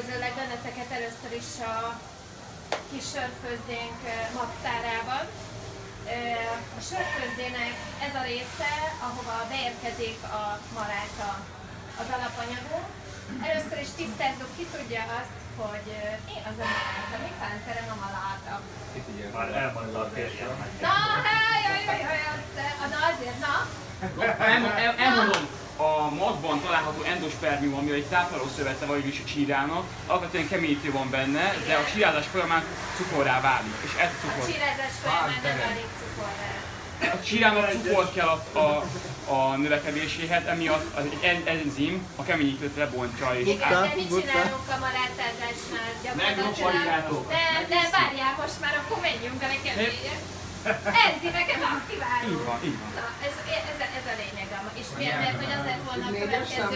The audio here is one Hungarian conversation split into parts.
Üdvözöllek benneteket először is a kis sörfőzdénk magtárában. A sörfőzdének ez a része, ahova beérkezik a maláta, az alapanyagunk. Először is tisztázzuk, ki tudja azt, hogy mi az a maláta, mi fánterem a maláta. Már elmondta a férjem. Na, azért, na! Elmondom, a magban található endospermium, ami egy táplálószövete vagyis a csírának, alapvetően keményítő van benne, de a csírázás folyamán cukorrá válik, és ez a cukor. A csírázás folyamán nem válik cukorrá. A csírának cukor kell a növekedéséhez, emiatt egy enzim a keményítőt lebontja és igen, de mit csinálunk a malátázásnál gyakorlatilag? De várjál, most már akkor menjünk a legkeményebb. Enzimeket aktiválunk. Így van, így van. Na, ez a lényeg. És miért? Mert hogy az lett volna a következő.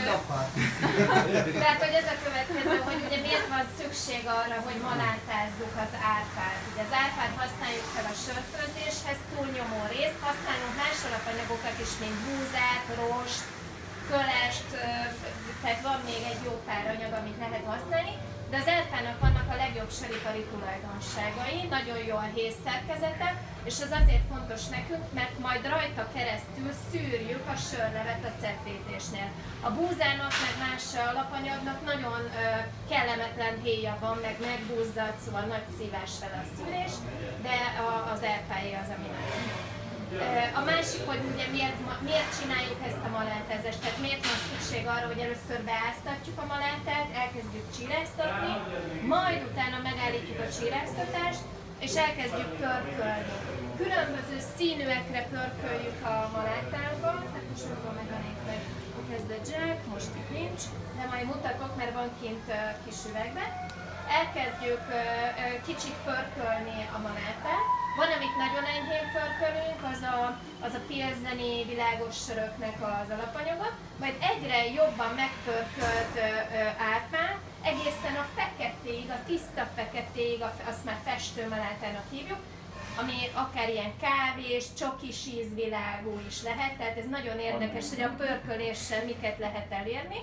Tehát, hogy ez a következő, hogy ugye miért van szükség arra, hogy malátázzuk az árpát. Ugye az árpát használjuk fel a sörfőzéshez, túlnyomó részt, használunk más alapanyagokat is, mint búzát, rost, kölest, tehát van még egy jó pár anyag, amit lehet használni. De az árpának vannak a legjobb söripari tulajdonságai, nagyon jó a hézszerkezete, és ez azért fontos nekünk, mert majd rajta keresztül szűrjük a sörlevet a cetvézésnél. A búzának, meg más alapanyagnak nagyon kellemetlen héja van, meg megbúzzad, szóval nagy szívás vele a szűrés, de az árpáé az, ami nagyon jó. A másik, hogy ugye miért csináljuk ezt a malátázást, tehát miért van szükség arra, hogy először beáztatjuk a malátát, elkezdjük csíráztatni, majd utána megállítjuk a csíráztatást, és elkezdjük pörkölni. Különböző színűekre pörköljük a malátánkat, tehát most meganék meg, kezd a Jack, most itt nincs, de majd mutatok, mert van kint kis üvegben. Elkezdjük kicsit pörkölni a malátát. Van, amit nagyon enyhén pörkölünk, az a pilzeni világos söröknek az alapanyaga, majd egyre jobban megpörkölt árpán, egészen a feketéig, a tiszta feketéig, azt már festőmalátának hívjuk, ami akár ilyen kávés, csokis ízvilágú is lehet, tehát ez nagyon érdekes, hogy a pörköléssel miket lehet elérni.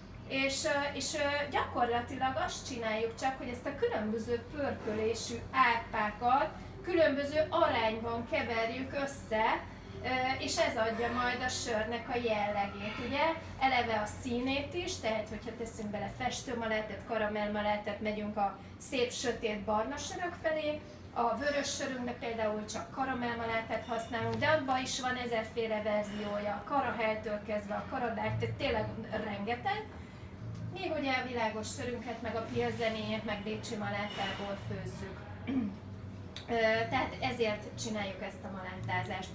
És gyakorlatilag azt csináljuk csak, hogy ezt a különböző pörkölésű árpákat különböző arányban keverjük össze, és ez adja majd a sörnek a jellegét, ugye? Eleve a színét is, tehát hogyha teszünk bele festőmalátát, karamellmalátát, megyünk a szép sötét barna sörök felé, a vörös sörünknek például csak karamellmalátát használunk, de abban is van ezerféle verziója, a karaheltől kezdve a karadák, tehát tényleg rengeteg. Még ugye a világos sörünket, meg a pilzeni, meg bécsi malátából főzzük. Tehát ezért csináljuk ezt a malátázást.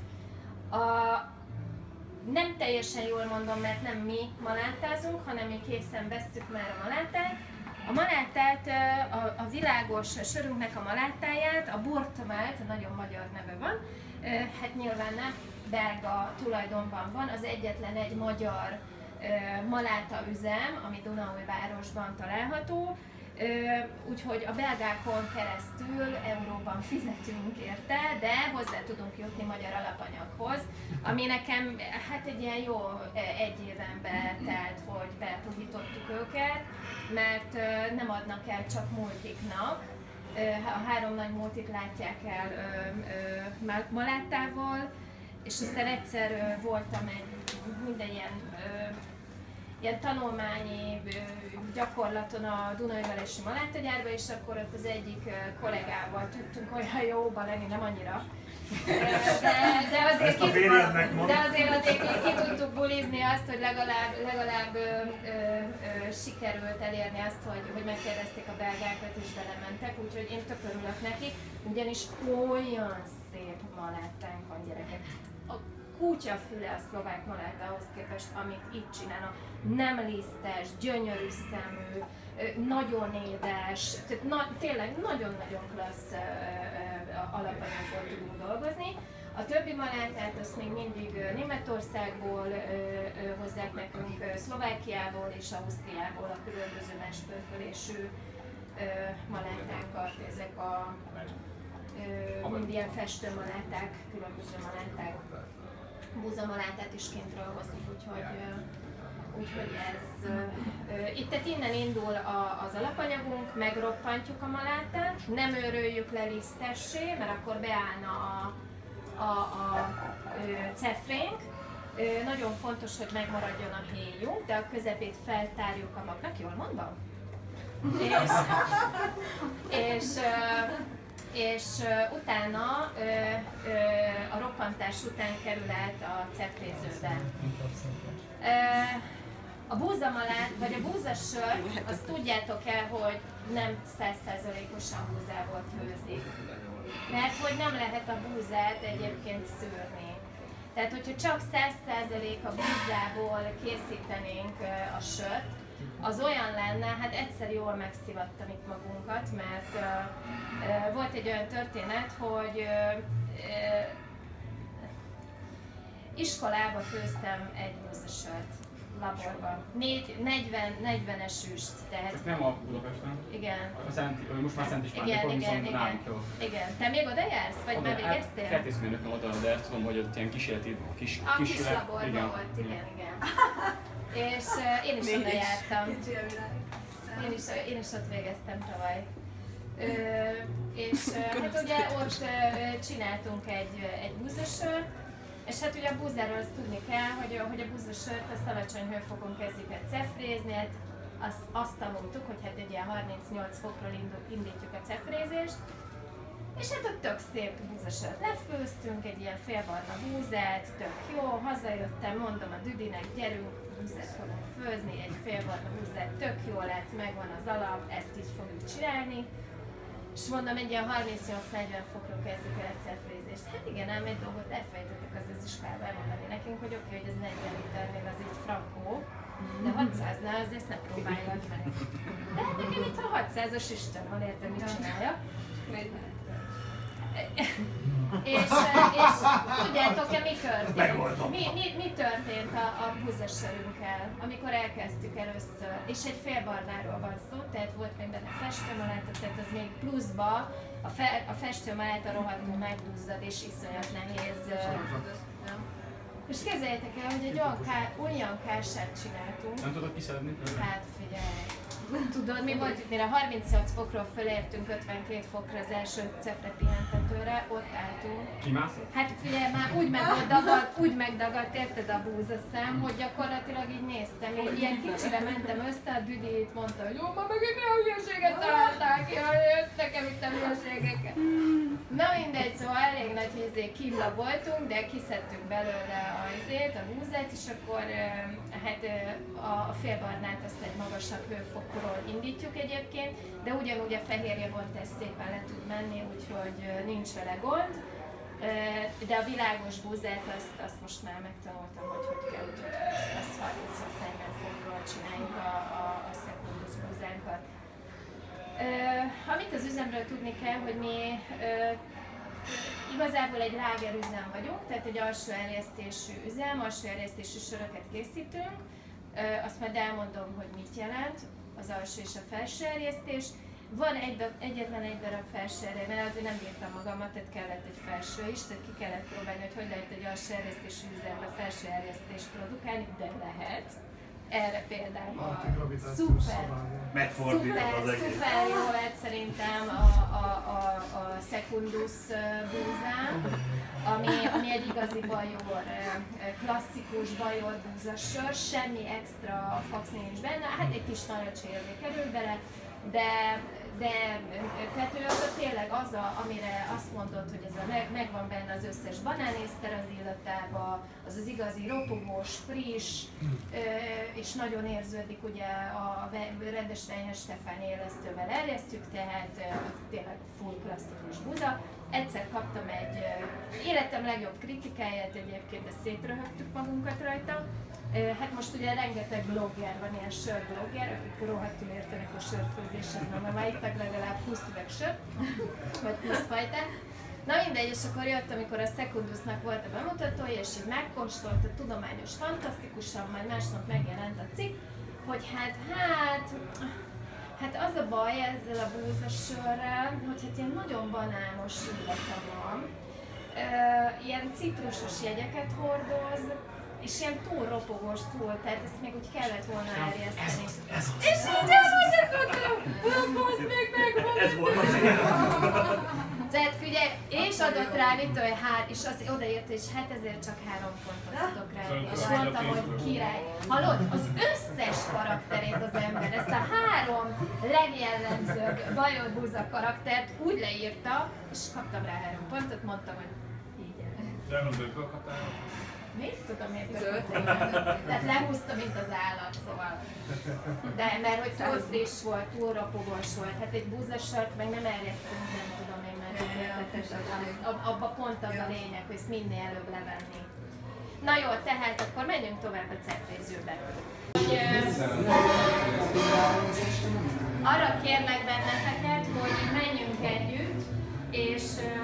Nem teljesen jól mondom, mert nem mi malátázunk, hanem mi készen vesszük már a malátát. A malátát, a világos sörünknek a malátáját, a Burtmalt, nagyon magyar neve van, hát nyilván nem belga tulajdonban van, az egyetlen egy magyar maláta üzem, ami Dunaújvárosban található. Úgyhogy a belgákon keresztül euróban fizetünk érte, de hozzá tudunk jutni magyar alapanyaghoz, ami nekem hát egy ilyen jó egy éven betelt, hogy bepuhítottuk őket, mert nem adnak el csak multiknak. A 3 nagy multit látják el malátával, és aztán egyszer voltam minden ilyen tanulmányi gyakorlaton a Dunaújvárosi malátagyárban, és akkor ott az egyik kollégával tudtunk olyan jóba lenni, nem annyira. De azért ki tudtuk bulizni azt, hogy legalább sikerült elérni azt, hogy megkérdezték a belgákat és belementek, úgyhogy én tök örülök neki, ugyanis olyan szép malátánk van, gyerekek. Kutyafüle a szlovák malátához képest, amit itt csinálnak. Nem lisztes, gyönyörű szemű, nagyon édes, tehát tényleg nagyon-nagyon klassz alapanyagból tudunk dolgozni. A többi malátát azt még mindig Németországból hozzák nekünk, Szlovákiából és Ausztriából a különböző más pörkölésű malátákat, ezek mind ilyen festőmaláták, különböző maláták. Búzamalátát is kintről hozzuk, úgyhogy Úgyhogy ez, itt innen indul az alapanyagunk, megroppantjuk a malátát, nem őröljük le lisztessé, mert akkor beállna a cefrénk. Nagyon fontos, hogy megmaradjon a héjunk, de a közepét feltárjuk a magnak, jól mondom? És utána a roppantás után kerül át a cefrézőbe. A búzamalát, vagy a búzasört, azt tudjátok el, hogy nem 100%-osan búzából főzik. Mert hogy nem lehet a búzát egyébként szűrni. Tehát, hogyha csak 100% a búzából készítenénk a sört, az olyan lenne, hát egyszer jól megszivattam itt magunkat, mert volt egy olyan történet, hogy iskolába főztem egy búzasört laborban. 40-es üst. Tehát... Nem a Budapesten? Igen. Most már Szent István, igen. Te még oda jársz? Vagy már végeztél? Feltészmérnököm oda, de tudom, hogy ott ilyen kísérleti kis laborban volt, igen. És én is oda jártam. Én is ott végeztem tavaly. És hát ugye ott csináltunk egy búzasört, és hát ugye a búzáról azt tudni kell, hogy a búzasört azt alacsony hőfokon kezdjük el cefrézni, hát azt tanultuk, hogy hát egy ilyen 38 fokról indítjuk a cefrézést. És hát ott tök szép búzasört lefőztünk, egy ilyen félbarna búzát, tök jó, hazajöttem, mondom a Düdinek, gyerünk, búzát fogunk főzni, egy félbarna búzát, tök jó lett, megvan az alap, ezt így fogjuk csinálni. És mondom, egy ilyen 38-40 fokról kezdjük el a cefrézést. Hát igen, ám egy dolgot elfelejtettek az iskolában elmondani nekünk, hogy oké, hogy ez 40 liternél az így frankó, de 600-nál az ezt ne próbálják meg. De hát nekem itt a 600-as Isten van, értem, mit csinálja. És tudjátok-e, mi történt? Mi történt a búzasörünkkel, amikor elkezdtük először? És egy félbarnáról van szó, tehát volt még benne festőmaláta, tehát az még pluszba a festőmaláta rohadtul megduzzad és iszonyat nehéz. És képzeljétek el, hogy egy olyan kását csináltunk. Nem tudod kiszedni? Hát figyelj! Tudod, mi volt itt, mire 38 fokról fölértünk 52 fokra az első cefre pihentetőre, ott álltunk. Kimászott? Hát figyelj, már úgy megdagadt, érted a búzaszám, hogy gyakorlatilag így néztem, így ilyen kicsire mentem össze, a Düdi mondta, hogy jó, ma megint milyen hülyeséget találták ki, nekem itt a hülyeségeket. Na mindegy, szóval elég nagy kímla voltunk, de kiszedtük belőle a búzát, és akkor hát a félbarnát azt egy magasabb hőfokról indítjuk egyébként, de ugyanúgy a fehérje bontás szépen le tud menni, úgyhogy nincs vele gond. De a világos búzát azt most már megtanultam, hogy kell, úgyhogy azt 30-40 fokról csináljuk a Secundus búzánkat. Amit az üzemről tudni kell, hogy mi igazából egy lágerüzem vagyunk, tehát egy alsó erjesztésű üzem, alsó erjesztésű söröket készítünk. Azt majd elmondom, hogy mit jelent az alsó és a felső erjesztés. Van egyetlen egy darab felső erjesztés, mert azért nem bírtam magamat, tehát kellett egy felső is, tehát ki kellett próbálni, hogy lehet egy alsó erjesztésű üzembe felső erjesztést produkálni, de lehet. Erre például szuper jó lett szerintem a Secundus búzám, ami egy igazi bajor, klasszikus bajor búzasör, semmi extra fax nincs benne, hát egy kis narancsérvé kerül bele, de tehát ő tényleg az, amire azt mondod, hogy ez megvan benne az összes banánészter az illatában, az igazi ropogós, friss, és nagyon érződik, ugye a rendes Weinhes Stefán élesztővel erjesztjük, tehát tényleg full klasszikus búza. Egyszer kaptam egy életem legjobb kritikáját egyébként, de szétröhögtük magunkat rajta. Hát most ugye rengeteg blogger van, ilyen sörblogger, akik rohadtul értenek a sörfőzéshez, mert már ittak legalább 20 üveg sört, vagy 20 fajtát. Na mindegy, és akkor jött, amikor a Secundusnak volt a bemutatója, és így megkóstolta tudományos, fantasztikusan, majd másnap megjelent a cikk, hogy hát az a baj ezzel a búzasörrel, hogy hát ilyen nagyon banános illata van, ilyen citrusos jegyeket hordoz, és ilyen túl ropogós túl, tehát ezt még úgy kellett volna erjeszteni. És így ezt mondtam, még megvan. Ez volt az én. Tehát figyelj, és adott rá, mit olyan és az odaírt, és hát ezért csak 3 pontot tudok rá. És mondtam, hogy király. Hallod? Az összes karakterét az ember, ezt a 3 legjellemzőbb Bajor Búza karaktert úgy leírta, és kaptam rá 3 pontot, mondtam, hogy így. De nem bőkök határa? Mit tudom én történt? Tehát lehúzta, mint az állat, szóval. De mert hogy túl friss volt, túl ropogós volt, hát egy búzasart meg nem erjesztünk, nem tudom én, mert abban pont az a lényeg, hogy ezt minél előbb levenni. Na jó, tehát akkor menjünk tovább a cetrészőbe. Arra kérlek benneteket, hogy menjünk együtt, és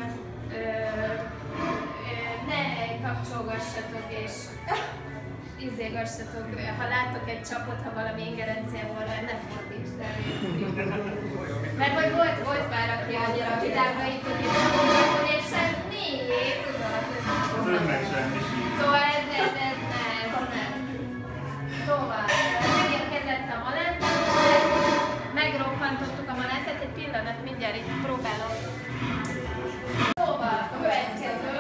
ne kapcsolgassatok és izégassatok, ha látok egy csapot, ha valami ingerenciával, ne fordítsd el. Mert hogy volt már, aki annyira világra itt, hogy és ez mi? Tudod? Az önnek semmi sír. Szóval ez nem. Szóval megérkezett a malenta, megroppantottuk a malentát, egy pillanat, mindjárt itt próbálom. Szóval a következő.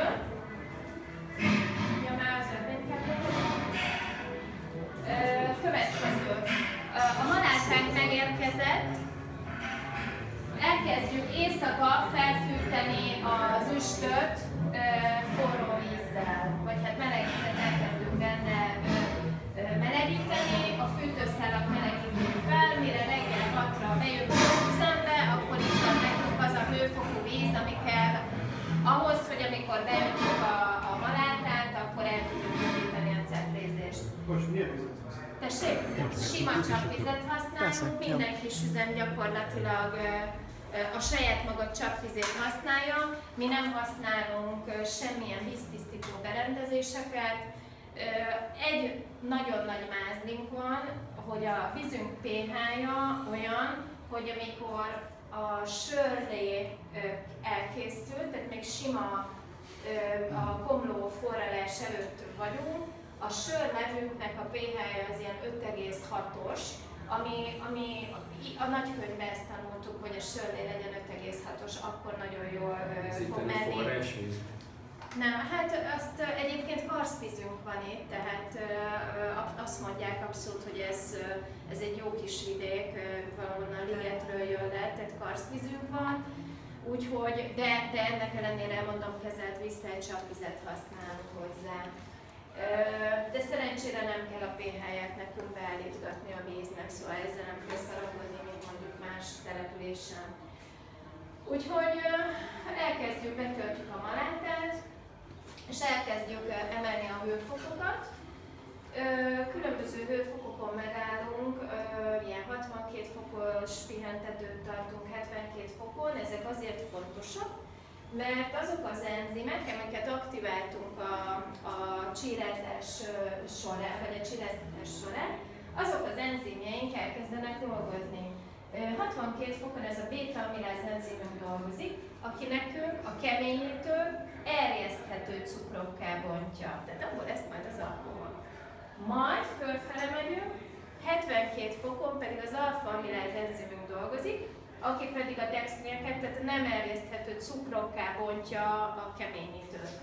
Következő. A malántánk megérkezett. Elkezdjük éjszaka felfűteni az üstöt forró vízzel, vagy hát meleg vizet elkezdünk benne melegíteni, a fűtőszálak melegítjük fel, mire reggel 6-ra bejövünk az üzembe, akkor itt van nekünk az a hőfokú víz, ami kell ahhoz, hogy amikor beöntjük a malántát, akkor el tudjuk indítani a cetrézést. Most milyen vizet használunk? Tessék? Sima csapvizet használunk, minden kis üzem gyakorlatilag a saját maga csapvizét használja. Mi nem használunk semmilyen víztisztító berendezéseket. Egy nagyon nagy mázlink van, hogy a vízünk pH-ja olyan, hogy amikor a sörlé elkészült, tehát még sima a komló forralás előtt vagyunk, a sörlevőknek a pH-ja az ilyen 5,6-os, ami a nagykönyvben ezt tanultuk, hogy a sörlé legyen 5,6-os, akkor nagyon jól fog menni. Nem, hát azt egyébként karsztvízünk van itt, tehát azt mondják abszolút, hogy ez egy jó kis vidék, valahonnan Ligetről jön le, tehát karsztvízünk van. Úgyhogy, de ennek ellenére mondom, kezelt víztelt csapvizet használunk hozzá. De szerencsére nem kell a pH-ját nekünk beállítgatni a víznek, szóval ezzel nem kell szarakodni, mint mondjuk más településen. Úgyhogy elkezdjük, betöltjük a malántát, és elkezdjük emelni a hőfokokat. Különböző hőfokokon megállunk, ilyen 62 fokos pihentetőt tartunk 72 fokon, ezek azért fontosak, mert azok az enzimek, amiket aktiváltunk a csírázás során, vagy a csíráztatás során, azok az enzimjeink elkezdenek dolgozni. 62 fokon ez a béta-amiláz enzimünk dolgozik, aki nekünk a keményítő erjeszthető cukrokká bontja. Tehát abból lesz majd az alkohol. Majd fölfele megyünk, 72 fokon pedig az alfa-amiláz enzimünk dolgozik, aki pedig a dextrineket, tehát nem erjeszthető cukrokká bontja a keményítőt.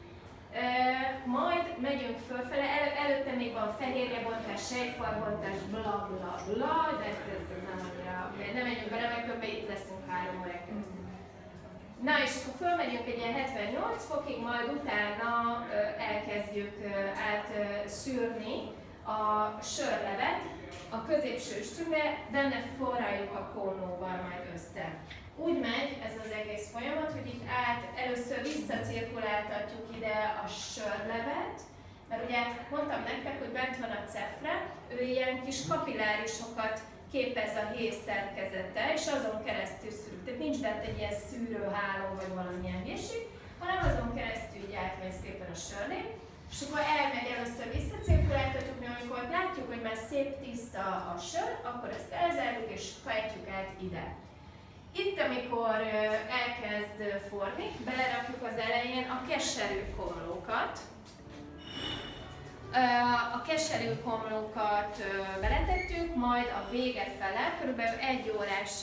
Majd megyünk fölfele, előtte még van fehérjebontás, sejtfalbontás, bla bla bla, de ez nem annyira, nem menjünk bele, mert kb. Itt leszünk 3 órák keresztül. Na és akkor fölmegyünk egy ilyen 78 fokig, majd utána elkezdjük átszűrni a sörlevet a középső üstünkbe, benne forraljuk a kólnóval majd össze. Úgy megy ez az egész folyamat, hogy itt először visszacirkuláltatjuk ide a sörlevet, mert ugye mondtam nektek, hogy bent van a cefre, ő ilyen kis kapillárisokat képez a héj szerkezete, és azon keresztül szűrünk. Tehát nincs bent egy ilyen szűrőháló vagy valamilyen hülyeség, hanem azon keresztül így átmegy szépen a sörlé. És akkor elmegy először visszacirkuláltatjuk, mi amikor látjuk, hogy már szép tiszta a sör, akkor ezt elzárjuk és fejtjük át ide. Itt, amikor elkezd forni, belerakjuk az elején a keserű komlókat. a keserű komlókat beletettük, majd a vége fele, körülbelül 1 órás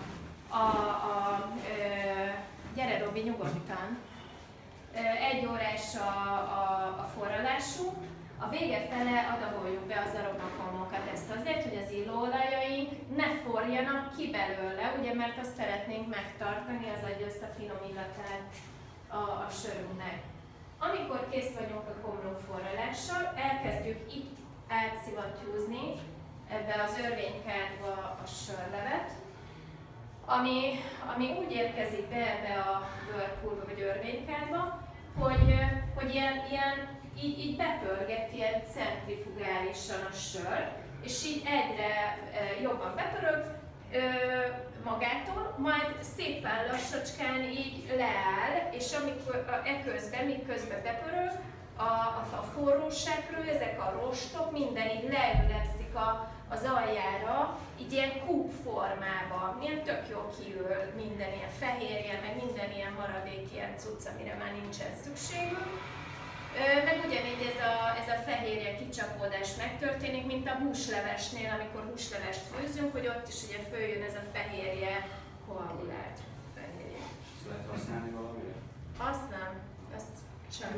gyere Robi, nyugodtan. 1 órás a forralásunk, a vége fele adagoljuk be az aromakomlókat, ezt azért, hogy az illóolajaink ne forjanak ki belőle, ugye, mert azt szeretnénk megtartani, az adja azt a finom illatát a sörünknek. Amikor kész vagyunk a komló forralással, elkezdjük itt átszivattyúzni ebbe az örvénykádba a sörlevet, ami úgy érkezik be ebbe a whirlpoolba vagy örvénykádba, hogy így bepörget ilyen centrifugálisan a sör, és így egyre jobban bepörög magától, majd szépen lassacskán így leáll, és amikor miközben bepörög, a forróságról ezek a rostok minden így leülepszik az aljára, így ilyen kúp formában, ilyen tök jó kiül minden ilyen fehérje, meg minden ilyen maradék ilyen cucc, amire már nincsen szükségünk. Meg ugyanígy ez a fehérje kicsapódás megtörténik, mint a húslevesnél, amikor húslevest főzünk, hogy ott is ugye följön ez a fehérje koagulált fehérje. Ezt lehet használni valamire? Azt nem, azt csak.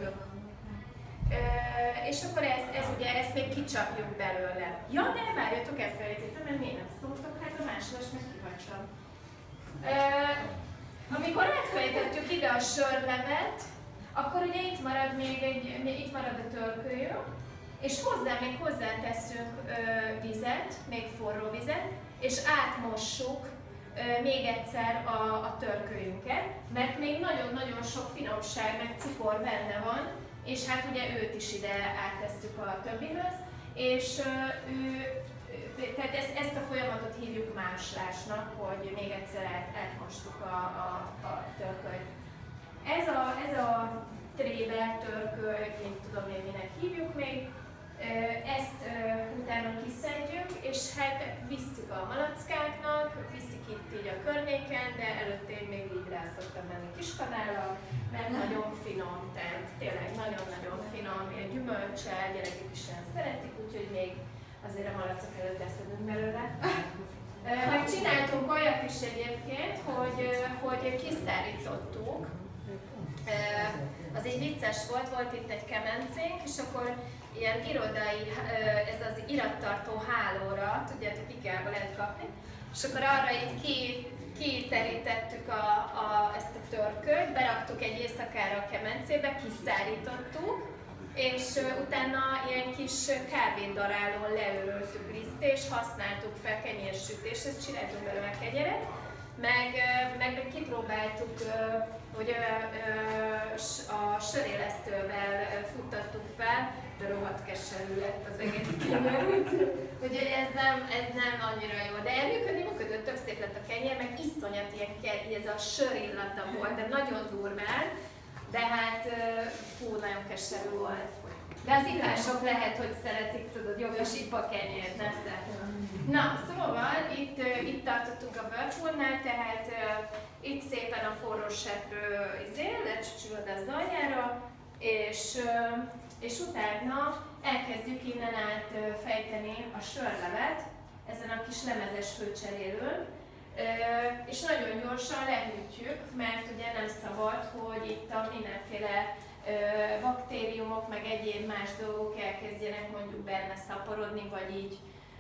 És akkor ezt még kicsapjuk belőle. Ja, de várjatok, elfelejtettem, mert miért nem szóltok, hát a másolas meg kihagytam. Amikor elfelejtettük ide a sörlevet, akkor ugye itt marad a törkölyünk, és még hozzáteszünk vizet, még forró vizet, és átmossuk még egyszer a törkölyünket, mert még nagyon-nagyon sok finomság, meg cukor benne van, és hát ugye őt is ide áttesszük a többihöz, és tehát ezt a folyamatot hívjuk máslásnak, hogy még egyszer átmostuk a törkölyt. Ez a tréber, törköly, mint tudom én minek hívjuk még, ezt utána kiszedjük, és hát visszük a malackáknak, viszik itt így a környéken, de előtt én még így rá szoktam menni kiskanállal, mert nagyon finom, tehát tényleg nagyon-nagyon finom, ilyen gyümölcsel, gyerekek is ilyen szeretik, úgyhogy még azért a malacok előtt eszedünk belőle. Meg csináltunk olyat is egyébként, hogy kiszárítottuk. Az így vicces volt itt egy kemencénk, és akkor ilyen irodai, ez az irattartó hálóra, tudjátok, IKEA-ba lehet kapni, és akkor arra így kiterítettük ezt a törkölyt, beraktuk egy éjszakára a kemencébe, kiszárítottuk, és utána ilyen kis kávédarálón leöröltük riszté, és használtuk fel kenyérsütéshez, csináltunk belőle kegyeret, meg kipróbáltuk, hogy a sörélesztővel futtattuk fel, de rohadt keserű lett az egész kenyér. Úgyhogy ez nem annyira jó, de működött, tök szép lett a kenyér, meg iszonyat ilyen ez a sör illata volt, de nagyon durván, de hát nagyon keserű volt. De az itások lehet, hogy szeretik, tudod, jogos ipa kenyér, ne Na, szóval itt tartottunk a whirlpoolnál, tehát itt szépen a forróságról lecsücsülöd az aljára, és utána elkezdjük innen át fejteni a sörlevet ezen a kis lemezes főcserélőn, és nagyon gyorsan lehűtjük, mert ugye nem szabad, hogy itt a mindenféle baktériumok, meg egyéb más dolgok elkezdjenek mondjuk benne szaporodni, vagy így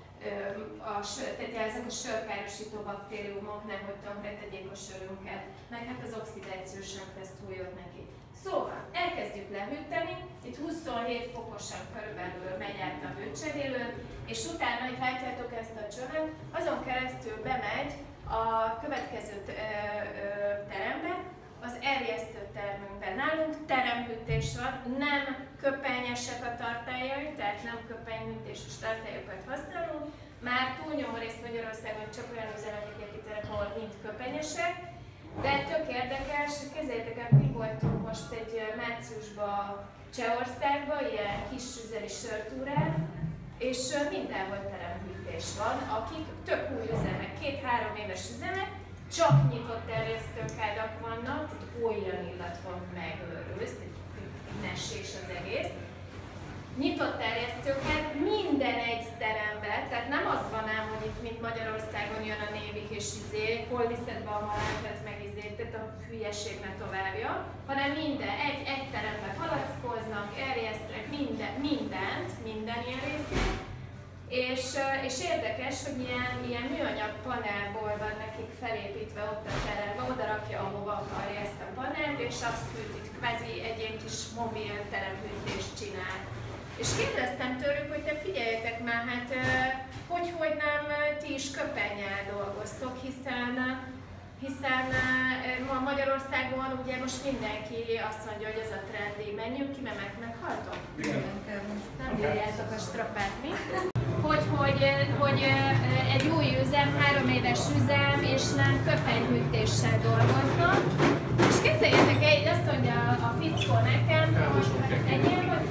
tehát ezek a sörkárosító baktériumok nem hogy tönkretegyék a sörünket, meg hát az oxidációs nem tesz túl jót neki. Szóval elkezdjük lehűteni, itt 27 fokosan körülbelül megy át a hőcserélőn, és utána, hogy látjátok ezt a csövet, azon keresztül bemegy a következő terembe, az erjesztő termünkben. Nálunk teremhűtés van, nem köpenyesek a tartályai, tehát nem köpenyhűtéses tartályokat használunk. Már túlnyomó részt Magyarországon csak olyan üzemek építenek, ahol mind köpenyesek. De tök érdekes, hogy képzeljétek el, mi voltunk most egy márciusban Csehországban, ilyen kis üzemi sörtúrán, és mindenhol teremhűtés van, akik tök új üzemek, 2-3 éves üzemek, csak nyitott erjesztőkádak vannak, tehát olyan illat van megőrülsz, nesés az egész. nyitott erjesztőket minden egy terembe, tehát nem az van ám, hogy itt mint Magyarországon jön a névik és hol viszed be a malánkat meg tehát a hülyeség ne továbbja, hanem egy terembe palackoznak, erjesztnek minden ilyen részét. És érdekes, hogy ilyen műanyag panelból van nekik felépítve ott a terembe, oda rakja, ahova akarja ezt a panelt, és azt hűtik, kvázi egy ilyen kis mobil teremhűtést csinál. És kérdeztem tőlük, hogy te figyeljetek már, hát hogy nem ti is köpennyel dolgoztok, hiszen ma Magyarországon ugye most mindenki azt mondja, hogy ez a trendi, menjünk ki, mert meghaltok? Nem bírjátok a strapát, mi? Hogy egy új üzem, 3 éves üzem, és nem köpenyhűtéssel dolgoznak. És képzeljétek el, így azt mondja a fickó nekem, hogy egyél vagy?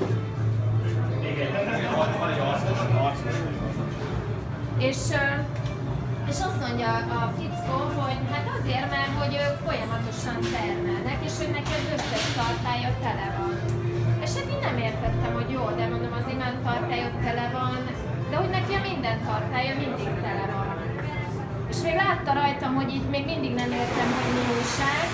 És azt mondja a fickó, hogy hát azért, mert hogy ők folyamatosan termelnek, és hogy neki az összes tartálya tele van. És hát én nem értettem, hogy jó, de mondom, az imád tartálya tele van, de hogy neki a minden tartálya mindig tele van. És még látta rajtam, hogy így még mindig nem értem, hogy mi újság.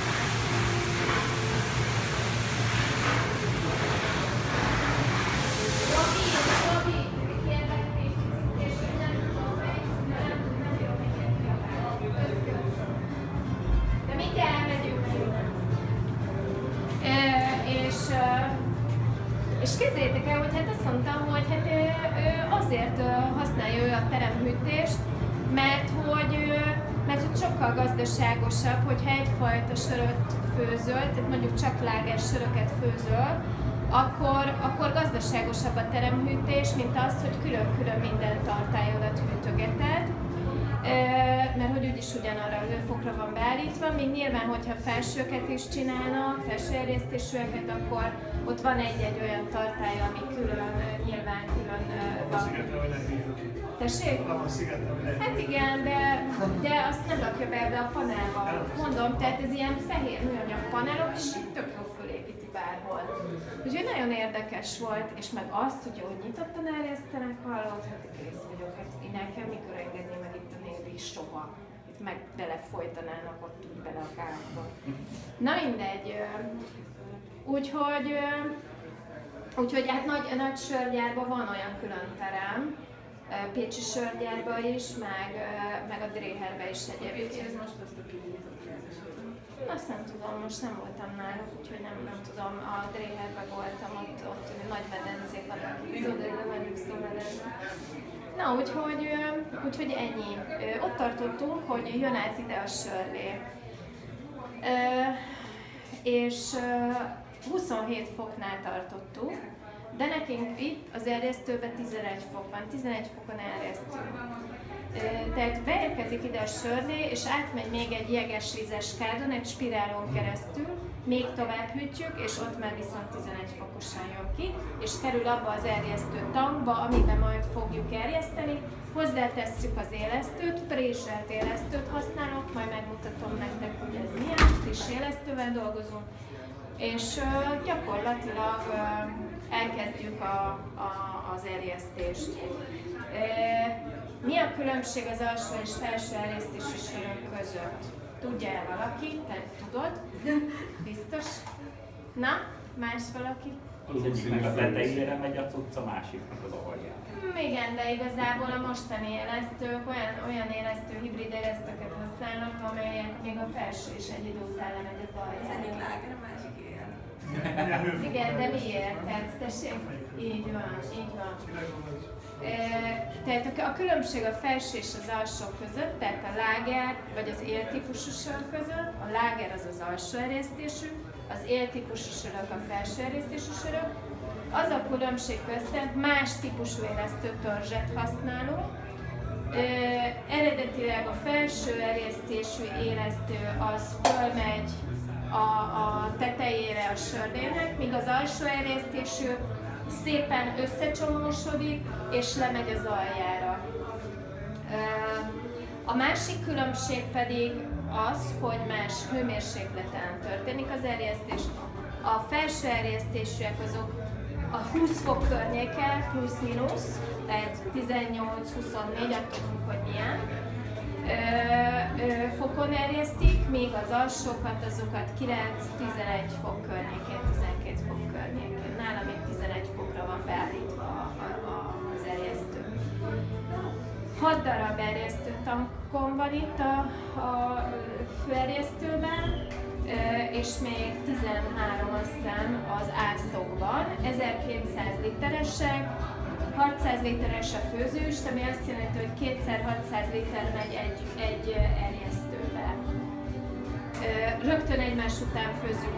És képzeljétek el, hogy hát azt mondtam, hogy hát azért használja ő a teremhűtést, mert hogy sokkal gazdaságosabb, hogyha egyfajta söröt főzöl, tehát mondjuk csak láger söröket főzöl, akkor gazdaságosabb a teremhűtés, mint az, hogy külön-külön minden tartályodat hűtögeted. Mert hogy úgyis ugyanarra a hőfokra van beállítva, míg nyilván, hogyha felsőket is csinálnak, felső erjesztésűeket, akkor ott van egy-egy olyan tartály, ami nyilván külön van. Tessék? Hát igen, de azt nem rakja be ebbe a panelba. Mondom, tehát ez ilyen fehér műanyag panelok, és tök jól fölépíti bárhol. Úgyhogy nagyon érdekes volt, és meg azt, hogy hogy nyitottan erjesztenek, hallott, hát kész vagyok, hát én nekem mikor engedné meg itt a névi soha. Itt meg belefolytanának ott úgy bele a kárba. Na mindegy. Úgyhogy hát nagy sörgyárban van olyan külön terem, pécsi sörgyárban is, meg a Dréherben is egyébként. Azt nem tudom, most nem voltam náluk, úgyhogy nem tudom, a Dréherben voltam, ott nagy medencék vannak, tudod, nagy ükszómedence. Na, úgyhogy ennyi. Ott tartottunk, hogy jön át ide a sörlé. És 27 foknál tartottuk, de nekünk itt az erjesztőben 11 fok van, 11 fokon erjesztünk. Tehát beérkezik ide a sörlé, és átmegy még egy jeges-vízes kádon, egy spirálon keresztül, még tovább hűtjük, és ott már viszont 11 fokosan jön ki, és kerül abba az erjesztő tankba, amiben majd fogjuk erjeszteni. Hozzátesszük az élesztőt, préselt élesztőt használok, majd megmutatom nektek, hogy ez milyen, friss élesztővel dolgozunk. És gyakorlatilag elkezdjük az erjesztést. Mi a különbség az alsó és felső erjesztési sörök között? Tudja-e valaki? Te tudod? Biztos? Na, más valaki? Az egyiknek a tetejére megy a cucc, a másiknak az alján. Igen, de igazából a mostani élesztők olyan élesztő, hibrid élesztőket használnak, amelyek még a felső is egy idő után lemegy az aljára. Az egyik láger, a másik él. Igen, de miért? Tehát, tessék? Így van, így van. Tehát a különbség a felső és az alsó között, tehát a láger vagy az éltípusú sör között, a láger az az alsó erjesztésű, az éltípusú sörök a felső erjesztésű sörök. Az a különbség között, más típusú élesztő törzset használunk. Eredetileg a felső erjesztésű élesztő az fölmegy a tetejére a sörlének, míg az alsó erjesztésű szépen összecsomósodik és lemegy az aljára. A másik különbség pedig az, hogy más hőmérsékleten történik az erjesztés. A felső erjesztésűek azok a 20 fok környéke, plusz-minusz, tehát 18-24, attól függ, hogy milyen fokon erjesztik, míg az alsókat, azokat 9-11 fok környékén, 12 fok környékén. Nálam még 11 fokra van beállítva az erjesztő. 6 darab erjesztő tankon van itt a főerjesztőben, és még 13 aztán az ászokban. 1200 literesek, 600 literes a főzőst, ami azt jelenti, hogy kétszer 600 liter megy egy erjesztőbe. Rögtön egymás után főzzük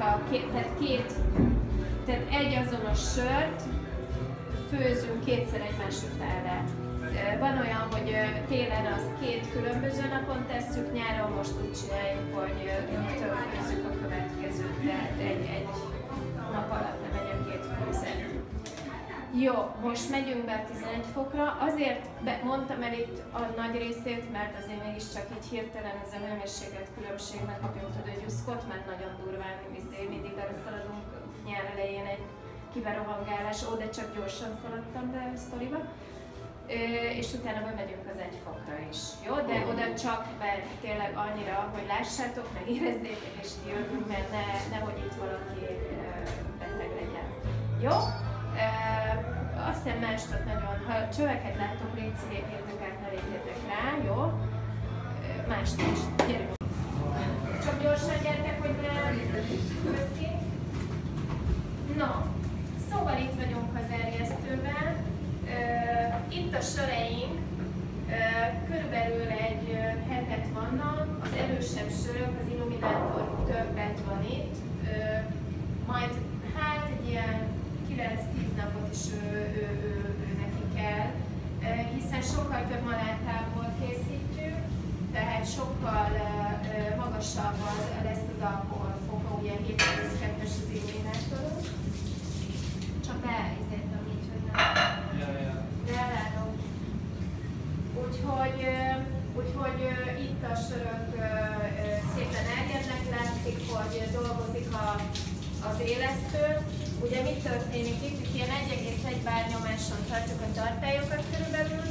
tehát egy azonos sört főzünk kétszer egymás utánra. Van olyan, hogy télen azt 2 különböző napon tesszük, nyáron most úgy csináljuk, hogy rögtön főzzük a következőt, tehát egy nap alatt nem megy a 2 főzet. Jó, most megyünk be a 11 fokra. Azért mondtam el itt a nagy részét, mert azért mégiscsak így hirtelen ez a hőmérséklet különbség megkapjuk a gyuszkot, mert nagyon durván mindig arra szaladunk nyár elején egy kiberohangálás, de csak gyorsan szaladtam be a sztoriba. És utána bemegyünk az 1 fokra is, jó? De oda csak be tényleg annyira, hogy lássátok, meg érezzétek és kijövünk, mert nehogy itt valaki beteg legyen. Jó? Azt hiszem mástot nagyon, ha csöveket látok, légy lépjetek át, ne lépjetek rá, jó? Mást is, gyerünk! Csak gyorsan gyertek, hogy ne köszi. No, szóval itt vagyunk az erjesztőben. Itt a söreink körülbelül egy hetet vannak, az erősebb sörök, az illuminátor többet van itt, majd hát egy ilyen 9-10 napot is neki kell, hiszen sokkal több malátából készítjük, tehát sokkal magasabb lesz az alkoholfoka, ugye 7,2-es az illuminátorunk. Csak beállítettem így, hogy nem. Ellátom. Úgyhogy itt a sörök szépen elérnek, látszik, hogy dolgozik az élesztő. Ugye mit történik itt? Ilyen 1,1 bár nyomáson tartjuk a tartályokat körülbelül.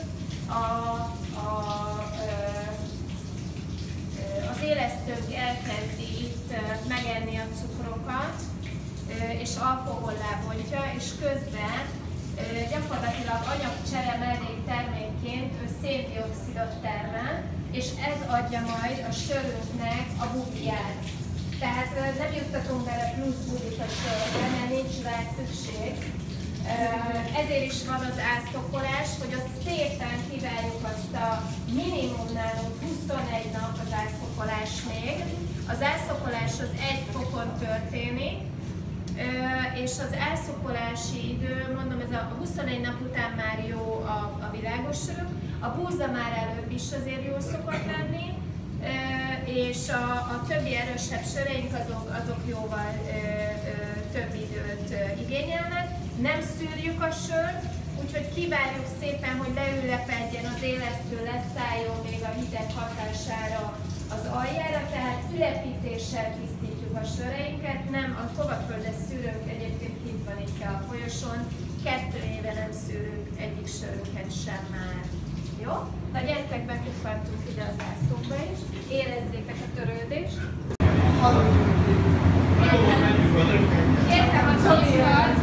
Az élesztőnk elkezdi itt megenni a cukrokat, és alkohollá bontja, és közben gyakorlatilag anyagcsere melléktermékként széndioxidot termel, és ez adja majd a sörünknek a bubját. Tehát nem juttatunk bele plusz bubit a sörbe, mert nincs rá szükség. Ezért is van az ászokolás, hogy ott szépen kivárjuk azt a minimum nálunk 21 nap az ászokolás még. Az ászokolás az 1 fokon történik, és az elszokolási idő, mondom, ez a 21 nap után már jó a világos sörök, a búza már előbb is azért jó szokott lenni, és a többi erősebb söreink azok jóval több időt igényelnek. Nem szűrjük a sört, úgyhogy kivárjuk szépen, hogy leülepedjen az élesztő, leszálljon még a hideg hatására az aljára, tehát ülepítéssel tisztítjuk a söreinket, nem a kovaföldes szűrőnk egyébként kint van itt a folyosón, 2 éve nem szűrünk egyik sörünket sem már. Jó? Na gyertek, bekuppantunk ide az ászokba is, érezzétek a törődést. Értem a csomókat!